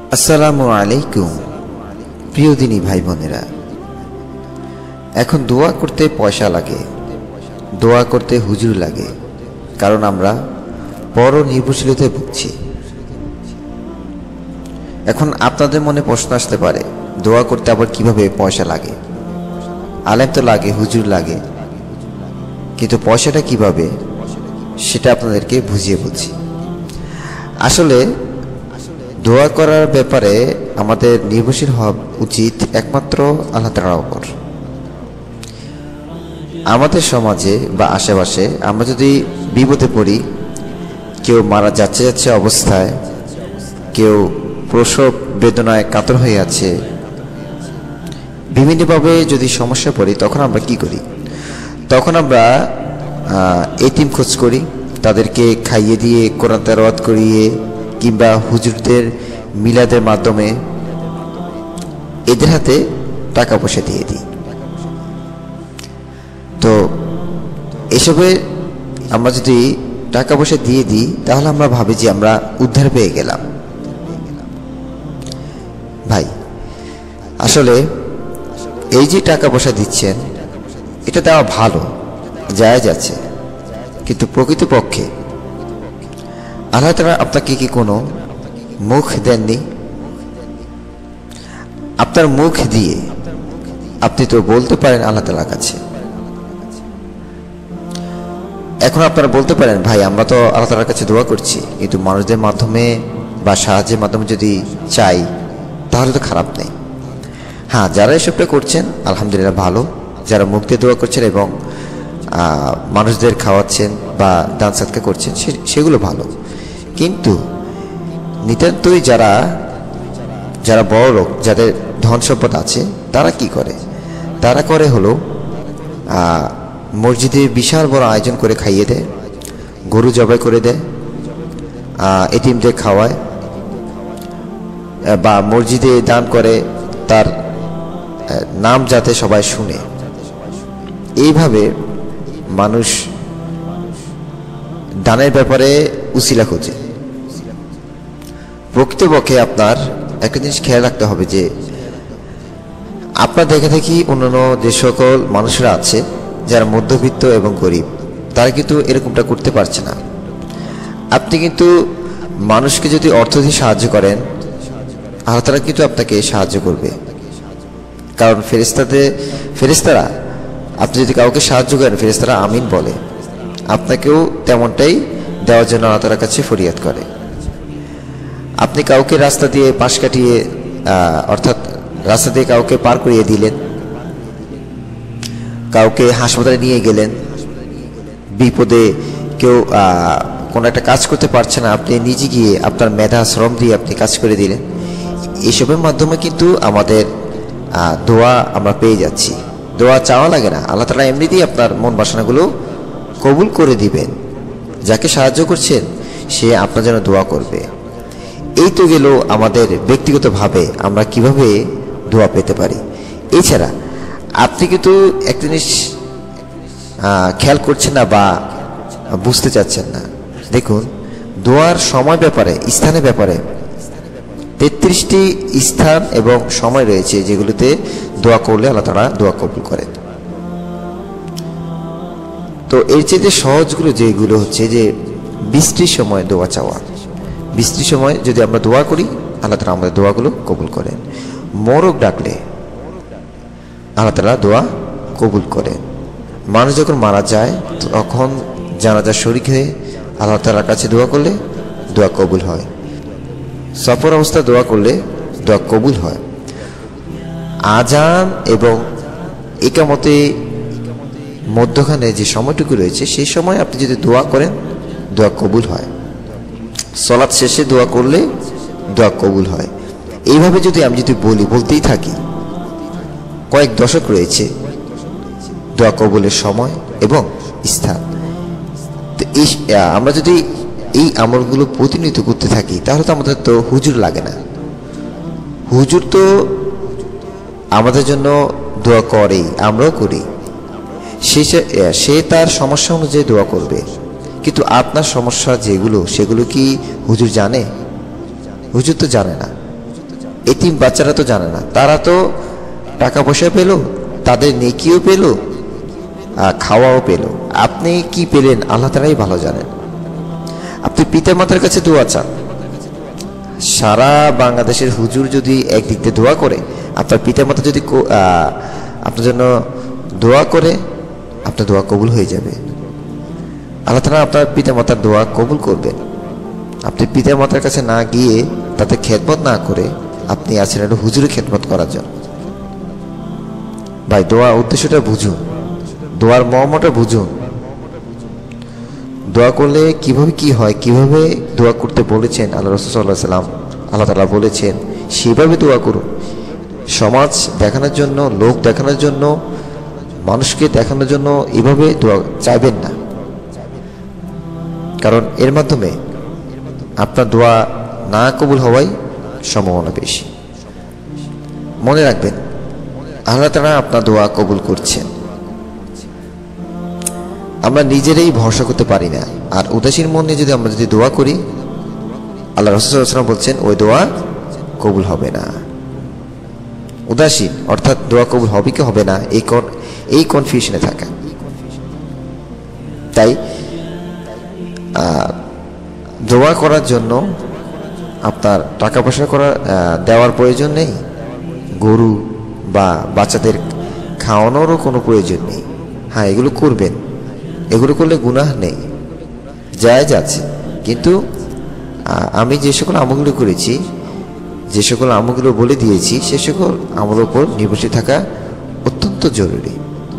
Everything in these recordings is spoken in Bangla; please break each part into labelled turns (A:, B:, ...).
A: আসসালামু আলাইকুম প্রিয় দিনী ভাই বোনেরা। এখন দোয়া করতে পয়সা লাগে, দোয়া করতে হুজুর লাগে, কারণ আমরা বড় নির্ভরশীলতায় ভুগছি। এখন আপনাদের মনে প্রশ্ন আসতে পারে, দোয়া করতে আবার কিভাবে পয়সা লাগে? আলেম তো লাগে, হুজুর লাগে, কিন্তু পয়সাটা কিভাবে সেটা আপনাদেরকে বুঝিয়ে বলছি। আসলে দোয়া করার ব্যাপারে আমাদের নির্ভরশীল হওয়া উচিত একমাত্র আল্লাহ তাআলার উপর। আমাদের সমাজে বা আশেপাশে আমরা যদি বিপদে পড়ি, কেউ মারা যাচ্ছে অবস্থায়, কেউ প্রসব বেদনায় কাতর হয়ে আছে, বিভিন্নভাবে যদি সমস্যা পড়ি, তখন আমরা কি করি? তখন আমরা এতিম খোঁজ করি, তাদেরকে খাইয়ে দিয়ে কোরআন তেলাওয়াত করিয়ে কিংবা হুজুরদের মিলাদের মাধ্যমে এদের হাতে টাকা পয়সা দিয়ে দিই। তো এসবে আমরা যদি টাকা পয়সা দিয়ে দিই, তাহলে আমরা ভাবি যে আমরা উদ্ধার পেয়ে গেলাম। ভাই, আসলে এই যে টাকা পয়সা দিচ্ছেন, এটা দেওয়া ভালো, জায়েজ আছে, কিন্তু প্রকৃতপক্ষে আল্লাহ তাআলা আপনাকে কি কোনো মুখ দেননি? আপনার মুখ দিয়ে আপনি তো বলতে পারেন আল্লাহ তাআলার কাছে। এখন আপনারা বলতে পারেন, ভাই আমরা তো আল্লাহ তাআলার কাছে দোয়া করছি, কিন্তু মানুষদের মাধ্যমে বা সাহায্যের মাধ্যমে যদি চাই তাহলে তো খারাপ নেই। হ্যাঁ, যারা এসবটা করছেন আলহামদুলিল্লাহ ভালো, যারা মুখ দিয়ে দোয়া করছেন এবং মানুষদের খাওয়াচ্ছেন বা দান সাদকা করছেন, সেগুলো ভালো। কিন্তু নিতান্তই যারা বড় লোক, যাদের ধন সম্পদ আছে, তারা কি করে? তারা করে হলো মসজিদে বিশাল বড় আয়োজন করে খাইয়ে দেয়, গরু জবাই করে দেয়, এতিমদের খাওয়ায়, বা মসজিদে দান করে, তার নাম যাতে সবাই শুনে। এইভাবে মানুষ দানের ব্যাপারে উসিলা খোঁজে। প্রকৃতপক্ষে আপনার একটা জিনিস খেয়াল রাখতে হবে যে আপনার দেখে দেখি অন্যান্য যে সকল মানুষরা আছে যারা মধ্যবিত্ত এবং গরিব, তারা কিন্তু এরকমটা করতে পারছে না। আপনি কিন্তু মানুষকে যদি অর্থ দিয়ে সাহায্য করেন, আল্লাহ তাআলা কিন্তু আপনাকে সাহায্য করবে। কারণ ফেরেশতারা আপনি যদি কাউকে সাহায্য করেন, ফেরেশতারা আমিন বলে, আপনাকেও তেমনটাই দেওয়ার জন্য আল্লাহ তাআলার কাছে ফরিয়াদ করে। আপনি কাউকে রাস্তা দিয়ে পাশ কাটিয়ে অর্থাৎ রাস্তা দিয়ে কাউকে পার করিয়ে দিলেন, কাউকে হাসপাতালে নিয়ে গেলেন, বিপদে কেউ কোনো একটা কাজ করতে পারছে না, আপনি নিজে গিয়ে আপনার মেধা শ্রম দিয়ে আপনি কাজ করে দিলেন। এসবের মাধ্যমে কিন্তু আমাদের দোয়া আমরা পেয়ে যাচ্ছি। দোয়া চাওয়া লাগে না, আল্লাহ তাআলা এমনিতেই আপনার মন বাসনাগুলো কবুল করে দিবেন। যাকে সাহায্য করছেন সে আপনার জন্য দোয়া করবে। এই তো গেল আমাদের ব্যক্তিগতভাবে আমরা কিভাবে দোয়া পেতে পারি। এছাড়া আপনি কিন্তু একটা জিনিস খেয়াল করছেন না বা বুঝতে চাচ্ছেন না। দেখুন, দোয়ার সময় ব্যাপারে, স্থানের ব্যাপারে 33টি স্থান এবং সময় রয়েছে যেগুলোতে দোয়া করলে আল্লাহ তাআলা দোয়া কবুল করেন। তো এর চেয়ে সহজগুলো যেগুলো হচ্ছে যে বৃষ্টির সময় দোয়া চাওয়া। বৃষ্টির সময় যদি আমরা দোয়া করি, আল্লাহ তাআলা আমাদের দোয়াগুলো কবুল করেন। মরক ডাকলে আল্লাহ তাআলা দোয়া কবুল করেন। মানুষ যখন মারা যায়, তখন জানাজার শরীক হয়ে আল্লাহ তাআলার কাছে দোয়া করলে দোয়া কবুল হয়। সফর অবস্থা দোয়া করলে দোয়া কবুল হয়। আজান এবং ইকামতে মধ্যখানে যে সময়টুকু রয়েছে, সেই সময় আপনি যদি দোয়া করেন, দোয়া কবুল হয়। সালাত শেষে দোয়া করলে দোয়া কবুল হয়। এইভাবে যদি আমি বলতেই থাকি, কয়েক দশক রয়েছে দোয়া কবুলের সময় এবং স্থান। তো আমরা যদি এই আমলগুলো প্রতিনিয়ত করতে থাকি, তাহলে তো আমাদের তো হুজুর লাগে না। হুজুর তো আমাদের জন্য দোয়া করেই, আমরাও করি। সে তার সমস্যা অনুযায়ী দোয়া করবে, কিন্তু আপনার সমস্যা যেগুলো, সেগুলো কি হুজুর জানে? হুজুর তো জানে না। এতিম বাচ্চারা তো জানে না, তারা তো টাকা পয়সা পেল, তাদের নেকিও পেল, খাওয়াও পেল। আপনি কি পেলেন আল্লাহ তাআলাই ভালো জানেন। আপনি পিতা মাতার কাছে দোয়া চান, সারা বাংলাদেশের হুজুর যদি একদিক দিয়ে দোয়া করে, আপনার পিতা মাতা যদি আপনার জন্য দোয়া করে, আপনার দোয়া কবুল হয়ে যাবে। আল্লাহ তাআলা আপনার পিতা মাতার দোয়া কবুল করবেন। আপনি পিতা মাতার কাছে না গিয়ে, তাদের খেদমত না করে আপনি আছেন একটা হুজুরের খেদমত করার জন্য। ভাই, দোয়া উদ্দেশ্যটা বুঝুন, দোয়ার মর্মটা বুঝুন। দোয়া করলে কিভাবে কি হয়, কিভাবে দোয়া করতে বলেছেন আল্লাহ রাসূল সাল্লাল্লাহু আলাইহি ওয়াসাল্লাম, আল্লাহ তাআলা বলেছেন, সেভাবে দোয়া করুন। সমাজ দেখানোর জন্য, লোক দেখানোর জন্য, মানুষকে দেখানোর জন্য এভাবে দোয়া চাইবেন না, কারণ এর মাধ্যমে আপনার দোয়া না কবুল হওয়াই সম্ভাবনা বেশি। মনে রাখবেন, আল্লাহ তাআলা আপনার দোয়া কবুল করছেন। আমরা নিজেরাই ভরসা করতে পারি না, আর উদাসীন মনে যদি আমরা দোয়া করি, আল্লাহ রাসূল সাল্লাল্লাহু আলাইহি ওয়াসাল্লাম বলছেন ওই দোয়া কবুল হবে না। উদাসীন অর্থাৎ দোয়া কবুল হবে কি হবে না এই কনফিউশনে থাকা। তাই দোয়া করার জন্য আপনার টাকা পয়সা দেওয়ার প্রয়োজন নেই, গরু বা বাচ্চাদের খাওয়ানোরও কোনো প্রয়োজন নেই। হ্যাঁ, এগুলো করবেন, এগুলো করলে গুনাহ নেই, জায়েজ আছে। কিন্তু আমি যে সকল আমলগুলো করেছি, যে সকল আমলগুলো বলে দিয়েছি, সে সকল আমলের উপর নির্ভরশীল থাকা অত্যন্ত জরুরি।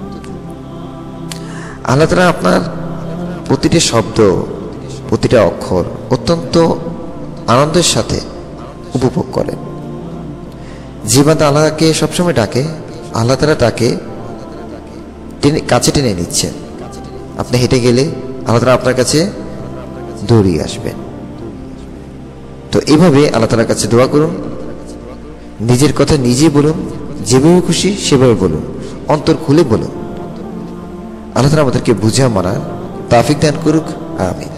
A: আল্লাহ তাআলা আপনার প্রতিটি শব্দ, প্রতিটা অক্ষর অত্যন্ত আনন্দের সাথে উপভোগ করেন। যে বান্দা আল্লাহকে সবসময় ডাকে, আল্লাহ তাআলা তাকে কাছে টেনে নিচ্ছেন। আপনি হেঁটে গেলে আল্লাহ তাআলা আপনার কাছে দৌড়িয়ে আসবেন। তো এইভাবে আল্লাহ তাআলার কাছে দোয়া করুন, নিজের কথা নিজে বলুন, যেভাবে খুশি সেভাবে বলুন, অন্তর খুলে বলুন। আল্লাহ তাআলা আমাদেরকে বুঝা মানার তৌফিক দান করুক। আমিন।